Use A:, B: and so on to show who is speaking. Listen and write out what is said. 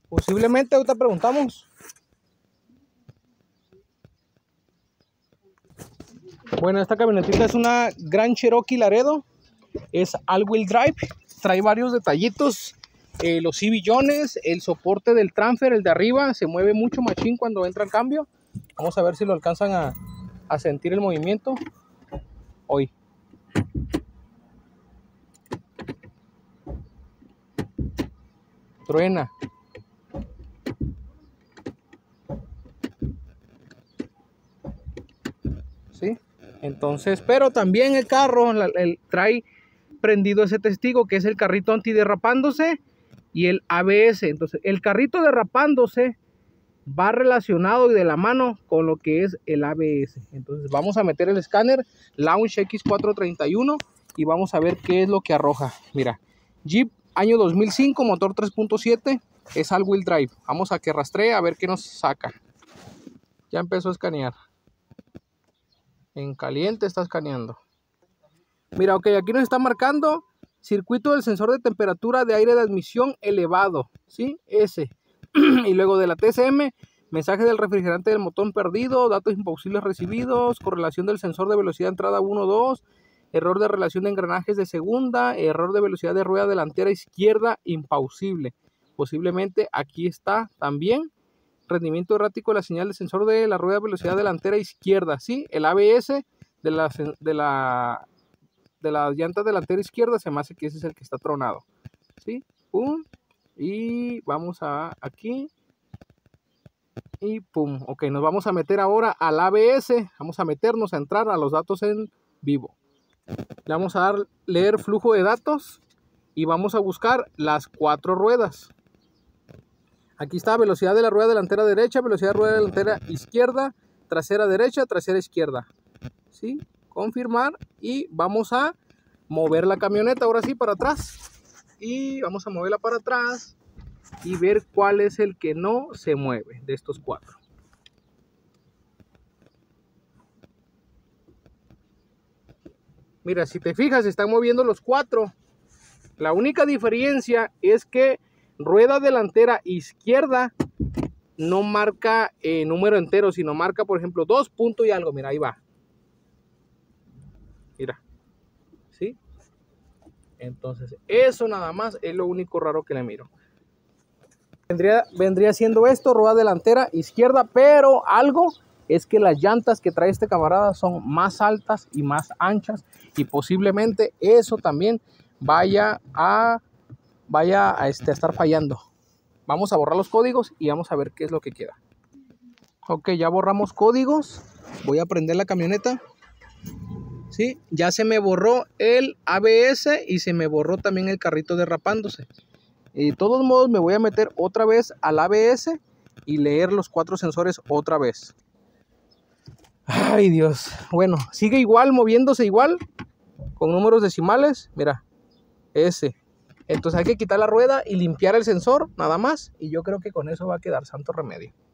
A: Posiblemente, ahorita preguntamos. Bueno, esta camionetita es una Grand Cherokee Laredo. Es all-wheel drive. Trae varios detallitos. Los cibillones, el soporte del transfer, el de arriba, se mueve mucho machín cuando entra el cambio. Vamos a ver si lo alcanzan a sentir el movimiento. Hoy. Truena. ¿Sí? Entonces, pero también el carro trae prendido ese testigo que es el carrito antiderrapándose y el ABS. Entonces, el carrito derrapándose va relacionado y de la mano con lo que es el ABS. Entonces, vamos a meter el escáner Launch X431 y vamos a ver qué es lo que arroja. Mira, Jeep año 2005, motor 3.7, es all-wheel drive. Vamos a que rastree a ver qué nos saca. Ya empezó a escanear. En caliente está escaneando. Mira, ok, aquí nos está marcando circuito del sensor de temperatura de aire de admisión elevado, ¿sí? Ese. Y luego de la TCM, mensaje del refrigerante del motor perdido, datos imposibles recibidos, correlación del sensor de velocidad de entrada 1-2, error de relación de engranajes de segunda, error de velocidad de rueda delantera izquierda impausible. Posiblemente aquí está también rendimiento errático de la señal de sensor de la rueda de velocidad delantera izquierda, ¿sí? El ABS de la llanta delantera izquierda se me hace que ese es el que está tronado, ¿sí? Pum, y vamos a aquí y pum. Ok, nos vamos a meter ahora al ABS, vamos a meternos a entrar a los datos en vivo. Le vamos a dar leer flujo de datos y vamos a buscar las 4 ruedas. Aquí está velocidad de la rueda delantera derecha, velocidad de la rueda delantera izquierda, trasera derecha, trasera izquierda. ¿Sí? Confirmar y vamos a mover la camioneta ahora sí para atrás. Y vamos a moverla para atrás y ver cuál es el que no se mueve de estos 4. Mira, si te fijas, se están moviendo los 4. La única diferencia es que rueda delantera izquierda no marca número entero, sino marca, por ejemplo, 2 puntos y algo. Mira, ahí va. Mira. ¿Sí? Entonces, eso nada más es lo único raro que le miro. Vendría siendo esto, rueda delantera izquierda, pero algo es que las llantas que trae este camarada son más altas y más anchas y posiblemente eso también vaya a estar fallando. Vamos a borrar los códigos y vamos a ver qué es lo que queda. Ok, ya borramos códigos. Voy a prender la camioneta. ¿Sí? Ya se me borró el ABS y se me borró también el carrito derrapándose. De todos modos me voy a meter otra vez al ABS y leer los 4 sensores otra vez. Ay Dios. Bueno, sigue igual, moviéndose igual, con números decimales. Mira, ese. Entonces hay que quitar la rueda y limpiar el sensor, nada más. Y yo creo que con eso va a quedar santo remedio.